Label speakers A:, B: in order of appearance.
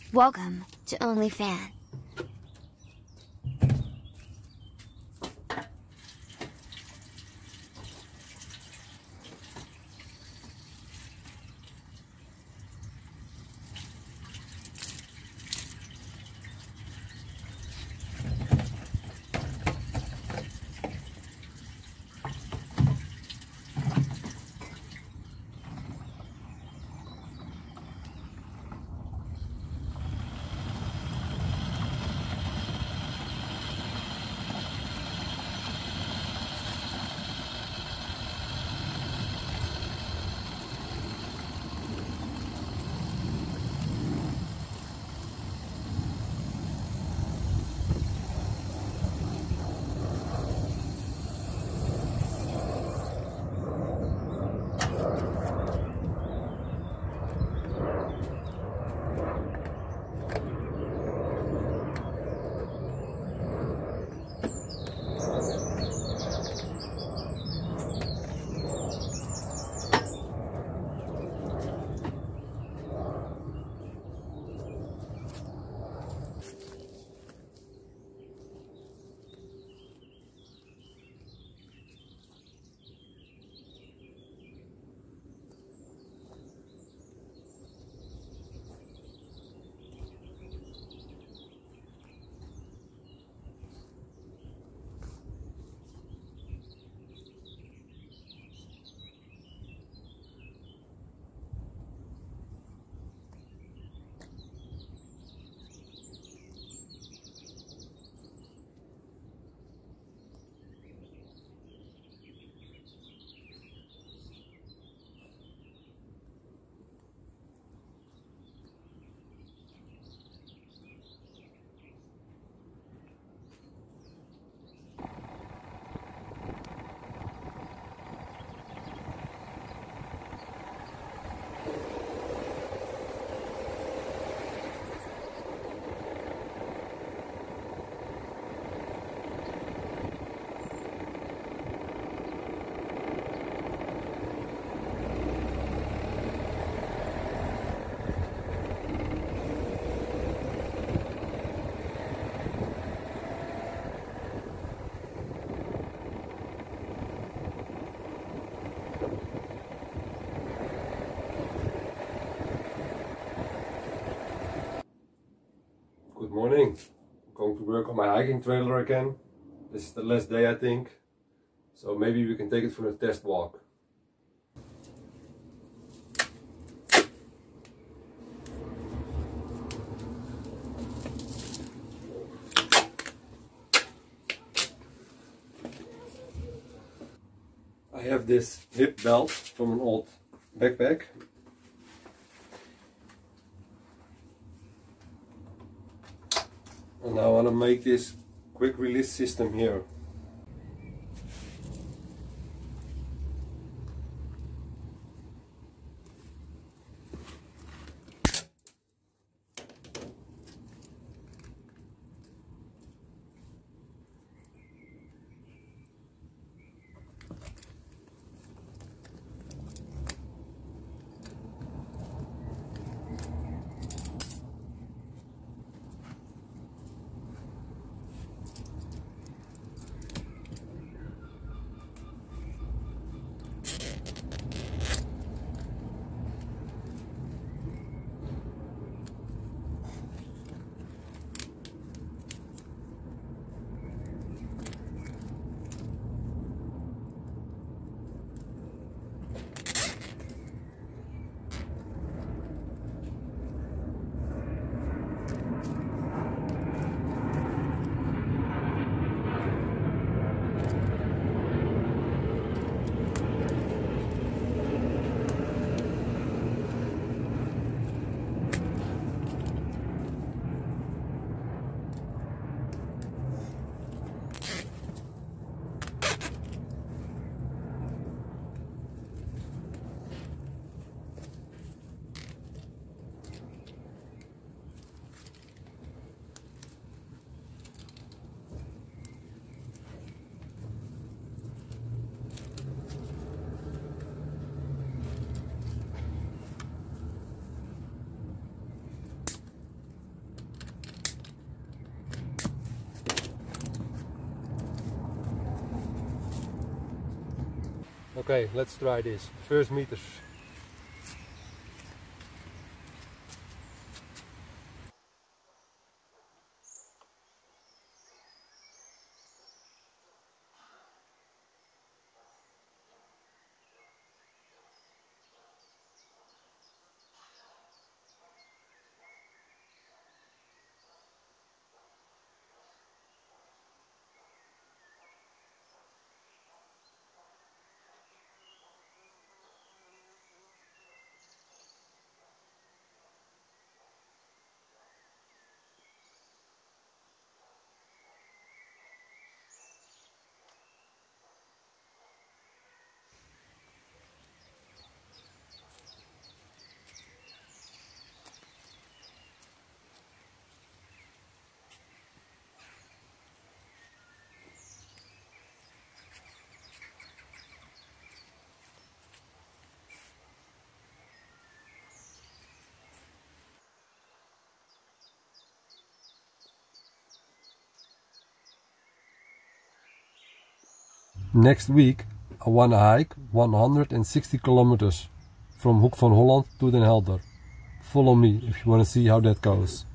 A: Welcome to OnlyFan.
B: Good morning. I'm going to work on my hiking trailer again. This is the last day, I think. So maybe we can take it for a test walk. I have this hip belt from an old backpack. And I want to make this quick release system here. Okay, let's try this. First meters. Next week I want to hike 160 kilometers from Hoek van Holland to Den Helder. Follow me if you want to see how that goes.